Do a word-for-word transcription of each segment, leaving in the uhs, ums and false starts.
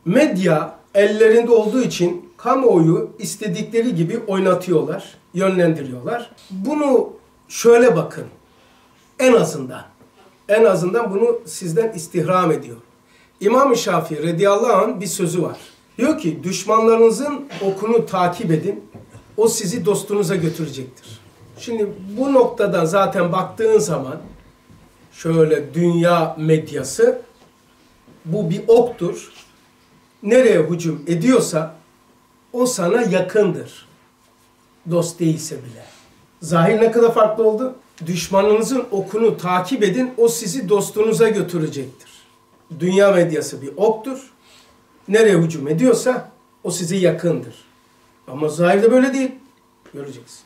Medya ellerinde olduğu için kamuoyu istedikleri gibi oynatıyorlar, yönlendiriyorlar. Bunu şöyle bakın, en azından, en azından bunu sizden istirham ediyorum. İmam-ı Şafii radıyallahu anh bir sözü var. Diyor ki, düşmanlarınızın okunu takip edin, o sizi dostunuza götürecektir. Şimdi bu noktadan zaten baktığın zaman, şöyle dünya medyası, bu bir oktur. Nereye hücum ediyorsa, o sana yakındır. Dost değilse bile. Zahir ne kadar farklı oldu? Düşmanınızın okunu takip edin, o sizi dostunuza götürecektir. Dünya medyası bir oktur. Nereye hücum ediyorsa, o size yakındır. Ama zahirde böyle değil. Göreceğiz.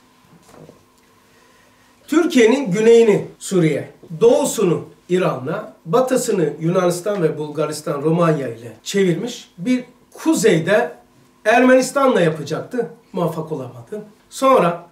Türkiye'nin güneyini Suriye, doğusunu İran'la, batısını Yunanistan ve Bulgaristan, Romanya ile çevirmiş. Bir kuzeyde Ermenistan'la yapacaktı. Muvaffak olamadı. Sonra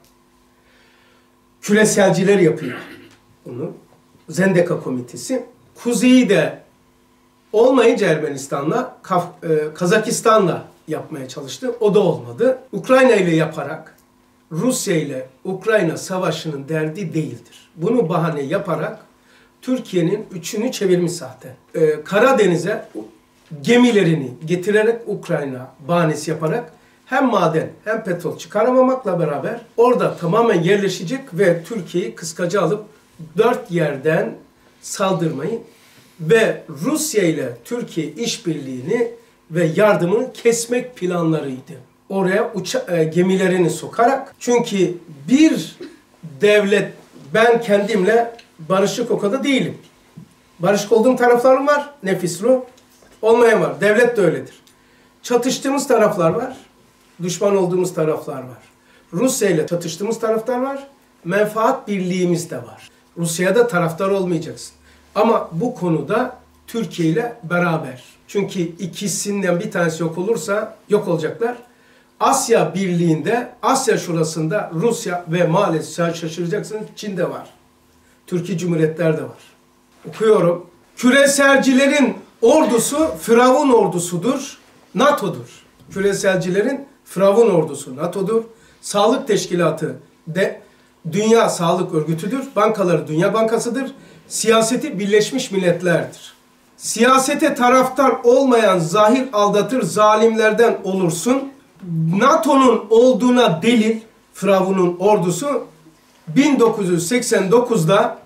küreselciler yapıyor bunu. Zendeka Komitesi. Kuzeyi de olmayınca Ermenistan'la, Kazakistan'la yapmaya çalıştı. O da olmadı. Ukrayna ile yaparak, Rusya ile Ukrayna savaşının derdi değildir. Bunu bahane yaparak Türkiye'nin üçünü çevirmiş zaten. Ee, Karadeniz'e gemilerini getirerek Ukrayna bahanesi yaparak hem maden hem petrol çıkaramamakla beraber orada tamamen yerleşecek ve Türkiye'yi kıskaca alıp dört yerden saldırmayı ve Rusya ile Türkiye işbirliğini ve yardımını kesmek planlarıydı. Oraya uça e, gemilerini sokarak, çünkü bir devlet, ben kendimle barışık o kadar değilim. Barışık olduğum taraflarım var, nefisru. Olmayan var. Devlet de öyledir. Çatıştığımız taraflar var. Düşman olduğumuz taraflar var. Rusya ile çatıştığımız taraflar var. Menfaat birliğimiz de var. Rusya'da taraftar olmayacaksın. Ama bu konuda Türkiye ile beraber. Çünkü ikisinden bir tanesi yok olursa yok olacaklar. Asya Birliği'nde, Asya şurasında Rusya ve maalesef şaşıracaksınız Çin'de var. Türkiye Cumhuriyetler de var. Okuyorum. Küreselcilerin ordusu Firavun ordusudur, NATO'dur. Küreselcilerin Firavun ordusu NATO'dur. Sağlık Teşkilatı de Dünya Sağlık Örgütü'dür. Bankaları Dünya Bankası'dır. Siyaseti Birleşmiş Milletler'dir. Siyasete taraftar olmayan zahir aldatır zalimlerden olursun. NATO'nun olduğuna delil, Firavun'un ordusu bin dokuz yüz seksen dokuz'da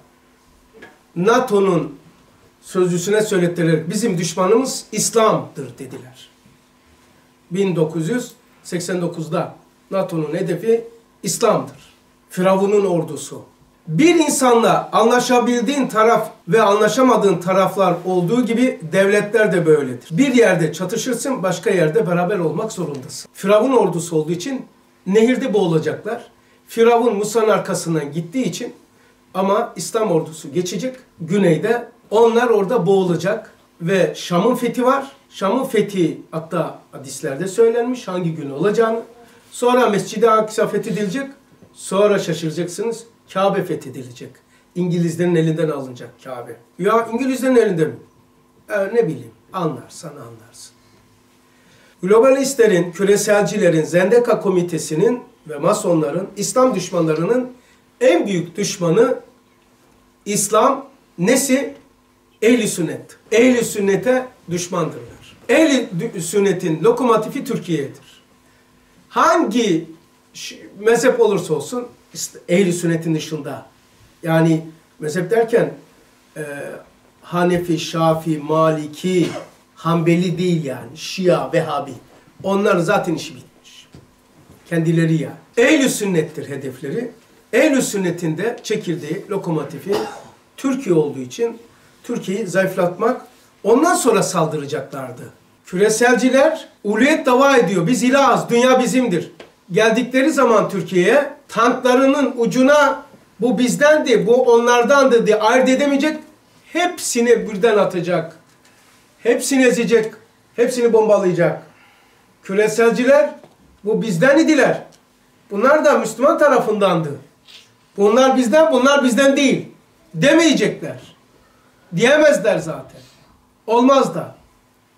NATO'nun sözcüsüne söylettiler. Bizim düşmanımız İslam'dır dediler. bin dokuz yüz seksen dokuz'da NATO'nun hedefi İslam'dır. Firavun'un ordusu. Bir insanla anlaşabildiğin taraf ve anlaşamadığın taraflar olduğu gibi devletler de böyledir. Bir yerde çatışırsın, başka yerde beraber olmak zorundasın. Firavun ordusu olduğu için nehirde boğulacaklar. Firavun Musa'nın arkasından gittiği için, ama İslam ordusu geçecek güneyde. Onlar orada boğulacak ve Şam'ın fethi var. Şam'ın fethi hatta hadislerde söylenmiş hangi gün olacağını. Sonra Mescid-i Aksa fethedilecek. Sonra şaşıracaksınız, Kabe fethedilecek. İngilizlerin elinden alınacak Kabe. Ya İngilizlerin elinde mi? E, ne bileyim, anlarsan anlarsın. Globalistlerin, küreselcilerin, Zendeka Komitesi'nin ve Masonların, İslam düşmanlarının en büyük düşmanı İslam nesi? Ehl-i sünnet. Ehl-i sünnete düşmandırlar. Ehl-i sünnetin lokomotifi Türkiye'dir. Hangi mezhep olursa olsun ehl-i sünnetin dışında. Yani mezhep derken e, Hanefi, Şafi, Maliki, Hanbeli değil yani. Şia, Vehhabi. Onların zaten işi bitmiş. Kendileri ya. Ehl-i sünnettir hedefleri. Ehl-i sünnetin de çekirdeği, lokomotifi Türkiye olduğu için Türkiye'yi zayıflatmak, ondan sonra saldıracaklardı. Küreselciler uluyet dava ediyor. Biz ilahız, dünya bizimdir. Geldikleri zaman Türkiye'ye tanklarının ucuna bu bizdendi, bu onlardandı diye ayırt edemeyecek. Hepsini birden atacak. Hepsini ezecek. Hepsini bombalayacak. Küreselciler bu bizden idiler. Bunlar da Müslüman tarafındandı. Bunlar bizden, bunlar bizden değil. Demeyecekler. Diyemezler zaten. Olmaz da.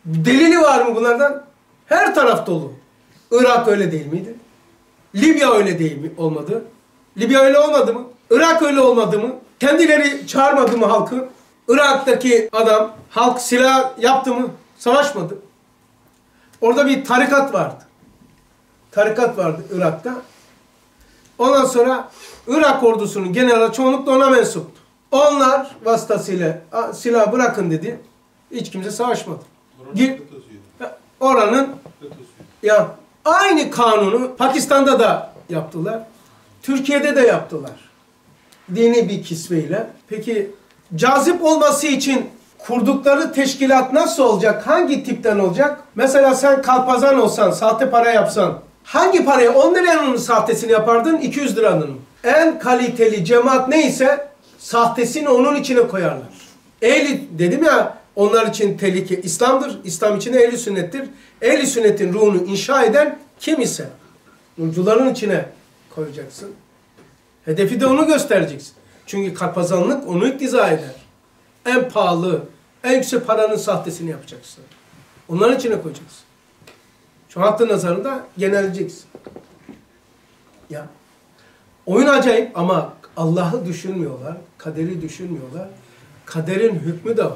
Delili var mı bunlardan? Her taraf dolu. Irak öyle değil miydi? Libya öyle değil mi? Olmadı. Libya öyle olmadı mı? Irak öyle olmadı mı? Kendileri çağırmadı mı halkı? Irak'taki adam, halk silah yaptı mı? Savaşmadı. Orada bir tarikat vardı. Tarikat vardı Irak'ta. Ondan sonra Irak ordusunun generali çoğunlukla ona mensuptu. Onlar vasıtasıyla silah bırakın dedi. Hiç kimse savaşmadı. Oranın, oranın ya aynı kanunu Pakistan'da da yaptılar. Türkiye'de de yaptılar. Dini bir kisveyle. Peki cazip olması için kurdukları teşkilat nasıl olacak? Hangi tipten olacak? Mesela sen kalpazan olsan, sahte para yapsan, hangi paraya on liranın sahtesini yapardın? iki yüz liranın mı? En kaliteli cemaat neyse sahtesini onun içine koyarlar. Ehli, dedim ya, onlar için tehlike İslam'dır. İslam için ehli sünnettir. Ehli sünnetin ruhunu inşa eden kim ise nurcuların içine koyacaksın. Hedefi de onu göstereceksin. Çünkü kalpazanlık onu iktiza eder. En pahalı, en yüksek paranın sahtesini yapacaksın. Onların içine koyacaksın. Şu hattı nazarında genelleyeceksin. Ya. Oyun acayip ama Allah'ı düşünmüyorlar, kaderi düşünmüyorlar. Kaderin hükmü de var.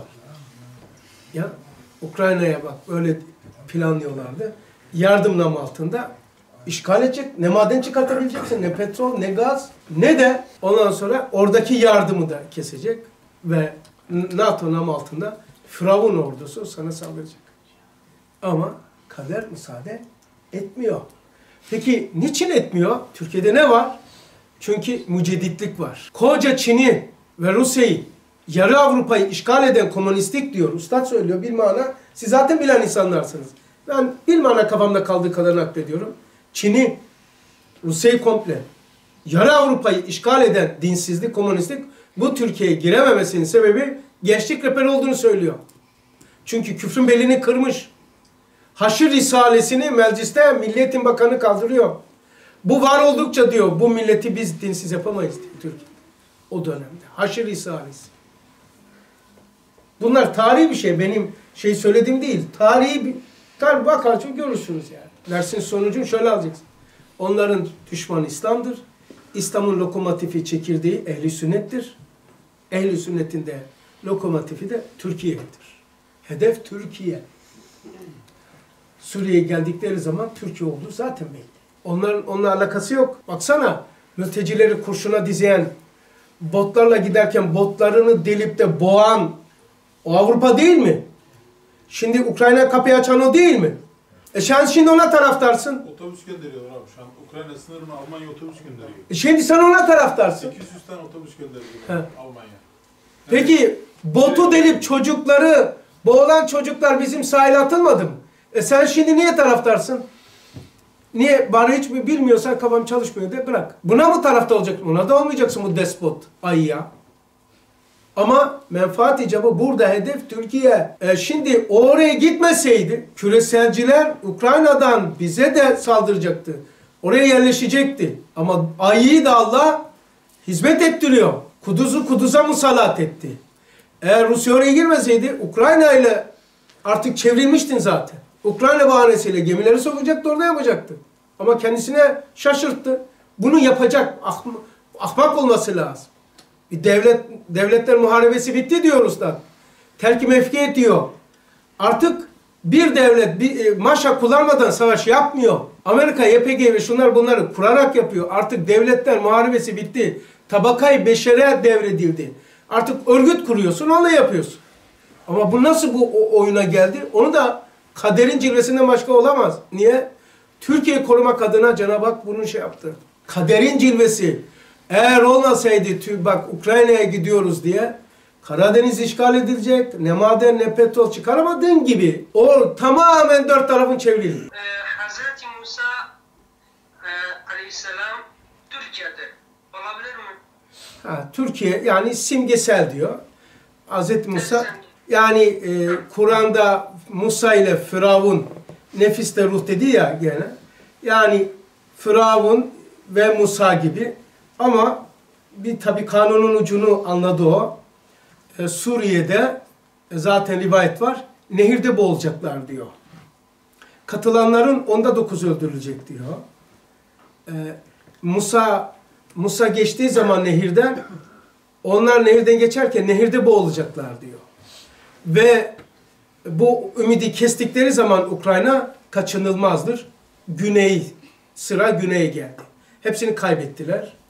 Ya Ukrayna'ya bak böyle planlıyorlardı. Yardım namı altında işgal edecek. Ne maden çıkartabileceksin, ne petrol, ne gaz, ne de ondan sonra oradaki yardımı da kesecek ve NATO namı altında Firavun ordusu sana saldıracak. Ama kader müsaade etmiyor. Peki niçin etmiyor? Türkiye'de ne var? Çünkü mücedditlik var. Koca Çin'i ve Rusya'yı, yarı Avrupa'yı işgal eden komünistlik diyor. Üstad söylüyor bilmana. Siz zaten bilen insanlarsınız. Ben bilmana kafamda kaldığı kadar naklediyorum. Çin'i, Rusya'yı komple, yarı Avrupa'yı işgal eden dinsizlik, komünistlik bu Türkiye'ye girememesinin sebebi gençlik rehberi olduğunu söylüyor. Çünkü küfrün belini kırmış. Haşr Risalesini mecliste Milliyetin Bakanı kaldırıyor. Bu var oldukça diyor, bu milleti biz dinsiz yapamayız diyor Türkiye. O dönemde. Haşr Risalesi. Bunlar tarihi bir şey. Benim şey söylediğim değil. Tarihi bir... Tabi bakarsın görürsünüz yani. Dersin sonucunu şöyle alacaksın. Onların düşmanı İslam'dır. İslam'ın lokomotifi, çekirdeği ehli sünnettir. Ehli sünnetin de lokomotifi de Türkiye'dir. Hedef Türkiye. Suriye'ye geldikleri zaman Türkiye olduğu zaten belli. Onların onunla alakası yok. Baksana mültecileri kurşuna dizeyen, botlarla giderken botlarını delip de boğan o Avrupa değil mi? Şimdi Ukrayna kapıyı açan o değil mi? E sen şimdi ona taraftarsın. Otobüs gönderiyorlar abi. Şu an Ukrayna sınırına Almanya otobüs gönderiyor. E şimdi sen ona taraftarsın. sekiz yüz tane otobüs gönderiyor Almanya. Peki botu delip çocukları, boğulan çocuklar bizim sahile atılmadı mı? E sen şimdi niye taraftarsın? Niye? Bana hiç bilmiyorsan kafam çalışmıyor de bırak. Buna mı tarafta olacaksın? Buna da olmayacaksın bu despot ayıya. Ama menfaat icabı burada hedef Türkiye. E şimdi oraya gitmeseydi küreselciler Ukrayna'dan bize de saldıracaktı. Oraya yerleşecekti. Ama ayıyı da Allah hizmet ettiriyor. Kuduz'u Kuduz'a musallat etti. Eğer Rusya oraya girmeseydi Ukrayna ile artık çevrilmiştin zaten. Ukrayna bahanesiyle gemileri sokacaktı, orada yapacaktı. Ama kendisine şaşırttı. Bunu yapacak ahma, ahmak olması lazım. Bir devlet, devletler muharebesi bitti diyor usta. Terk-i mefki diyor. Artık bir devlet bir, e, maşa kullanmadan savaş yapmıyor. Amerika, Y P G ve şunlar bunları kurarak yapıyor. Artık devletler muharebesi bitti. Tabakayı beşere devredildi. Artık örgüt kuruyorsun, onu yapıyorsun. Ama bu nasıl bu oyuna geldi? Onu da kaderin cilvesinden başka olamaz. Niye? Türkiye korumak adına Cenab-ı Hak bunu şey yaptı. Kaderin cilvesi. Eğer olmasaydı bak Ukrayna'ya gidiyoruz diye Karadeniz işgal edilecek. Ne maden ne petrol çıkaramadığın gibi o tamamen dört tarafın çevrildi. Ee, Hazreti Musa e, Aleyhisselam Türkiye'de olabilir mi? Ha, Türkiye yani simgesel diyor. Hazreti Musa yani e, Kur'an'da Musa ile Firavun nefiste ruh dedi ya gene. Yani Firavun ve Musa gibi ama bir tabi kanunun ucunu anladı o. E, Suriye'de e, zaten rivayet var. nehirde boğulacaklar diyor. Katılanların onda dokuz öldürülecek diyor. Ee, Musa Musa geçtiği zaman nehirden, onlar nehirden geçerken nehirde boğulacaklar diyor. Ve bu ümidi kestikleri zaman Ukrayna kaçınılmazdır. Güney, sıra güneye geldi. Hepsini kaybettiler.